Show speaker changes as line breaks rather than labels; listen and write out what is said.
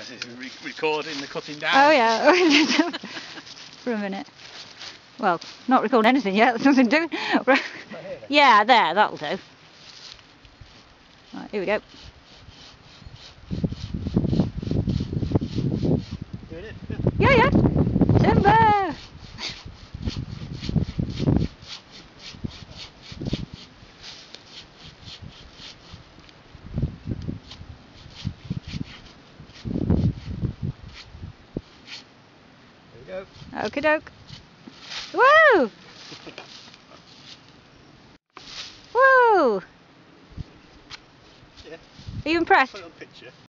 recording the cutting down.
Oh yeah, for a minute. Well, not recording anything yet, there's nothing to do. Right. Yeah, there, that'll do. Right, here we go. Yeah, yeah. Timber!
There we go.
Okie doke. Woo! Woo!
Yeah.
Are you impressed?
Put it on picture.